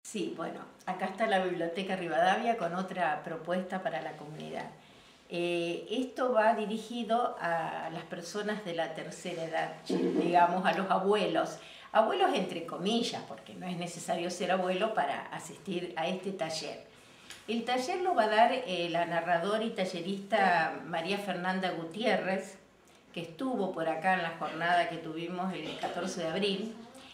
Sí, bueno, acá está la Biblioteca Rivadavia con otra propuesta para la comunidad. Esto va dirigido a las personas de la tercera edad, digamos, a los abuelos. Abuelos entre comillas, porque no es necesario ser abuelo para asistir a este taller. El taller lo va a dar la narradora y tallerista María Fernanda Gutiérrez, que estuvo por acá en la jornada que tuvimos el 14 de abril.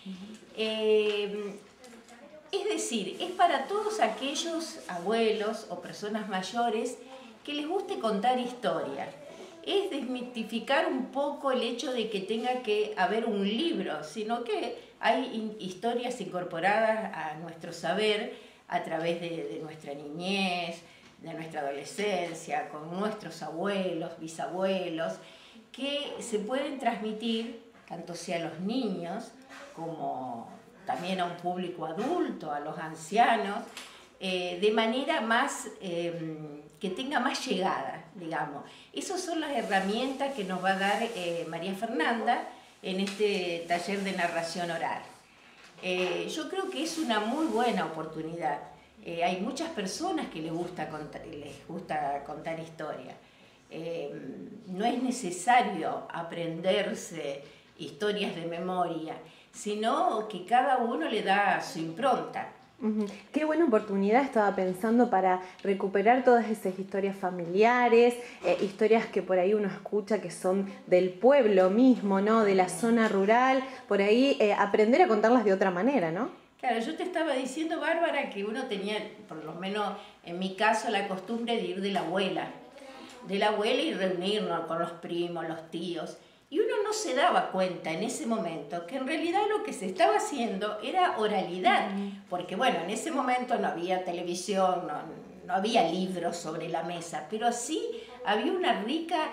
Es decir, es para todos aquellos abuelos o personas mayores que les guste contar historias. Es desmitificar un poco el hecho de que tenga que haber un libro, sino que hay historias incorporadas a nuestro saber a través de nuestra niñez, de nuestra adolescencia, con nuestros abuelos, bisabuelos, que se pueden transmitir tanto sea a los niños como también a un público adulto, a los ancianos, de manera más, que tenga más llegada, digamos. Esas son las herramientas que nos va a dar María Fernanda en este taller de narración oral. Yo creo que es una muy buena oportunidad. Hay muchas personas que les gusta contar historias. No es necesario aprenderse historias de memoria, sino que cada uno le da su impronta. Qué buena oportunidad, estaba pensando, para recuperar todas esas historias familiares, historias que por ahí uno escucha que son del pueblo mismo, ¿no? De la zona rural, por ahí aprender a contarlas de otra manera, ¿no? Claro, yo te estaba diciendo, Bárbara, que uno tenía, por lo menos en mi caso, la costumbre de ir de la abuela y reunirnos con los primos, los tíos. Y uno no se daba cuenta en ese momento que en realidad lo que se estaba haciendo era oralidad, porque bueno, en ese momento no había televisión, no había libros sobre la mesa, pero sí había una ricas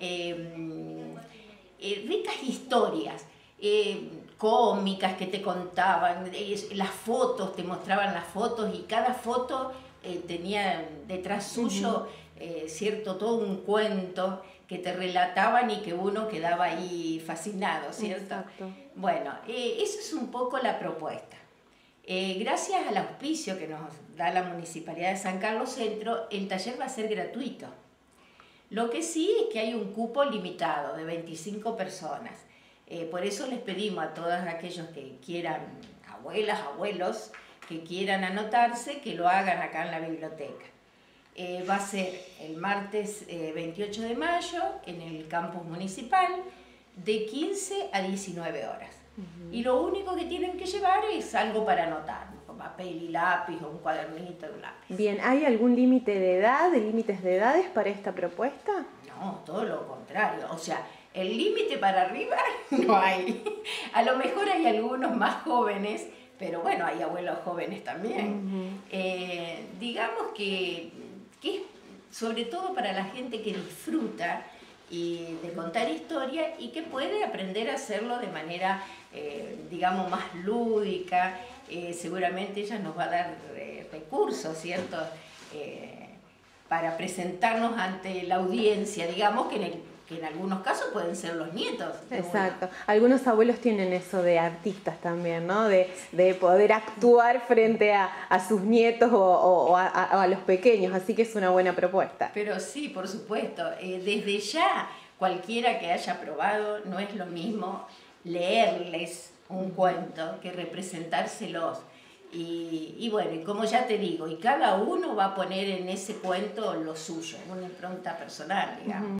historias, cómicas que te contaban, las fotos, te mostraban las fotos y cada foto tenía detrás suyo cierto, todo un cuento que te relataban y que uno quedaba ahí fascinado, ¿cierto? Exacto. Bueno, eso es un poco la propuesta. Gracias al auspicio que nos da la Municipalidad de San Carlos Centro, el taller va a ser gratuito. Lo que sí es que hay un cupo limitado de 25 personas. Por eso les pedimos a todos aquellos que quieran, abuelas, abuelos, que quieran anotarse, que lo hagan acá en la biblioteca. Va a ser el martes 28 de mayo en el campus municipal de 15 a 19 horas. Y lo único que tienen que llevar es algo para anotar, con papel y lápiz o un cuadernito y un lápiz. Bien, ¿hay algún límite de edad, límites de edades para esta propuesta? No, todo lo contrario. O sea, el límite para arriba no hay. A lo mejor hay algunos más jóvenes, pero bueno, hay abuelos jóvenes también. Digamos que es sobre todo para la gente que disfruta de contar historia y que puede aprender a hacerlo de manera, digamos, más lúdica. Seguramente ella nos va a dar recursos, ¿cierto? Para presentarnos ante la audiencia, digamos, que en algunos casos pueden ser los nietos. Exacto. Algunos abuelos tienen eso de artistas también, ¿no? De poder actuar frente a sus nietos o a los pequeños, así que es una buena propuesta. Pero sí, por supuesto. Desde ya, cualquiera que haya probado, no es lo mismo leerles un cuento que representárselos. Y bueno, y como ya te digo, y cada uno va a poner en ese cuento lo suyo, una impronta personal, digamos.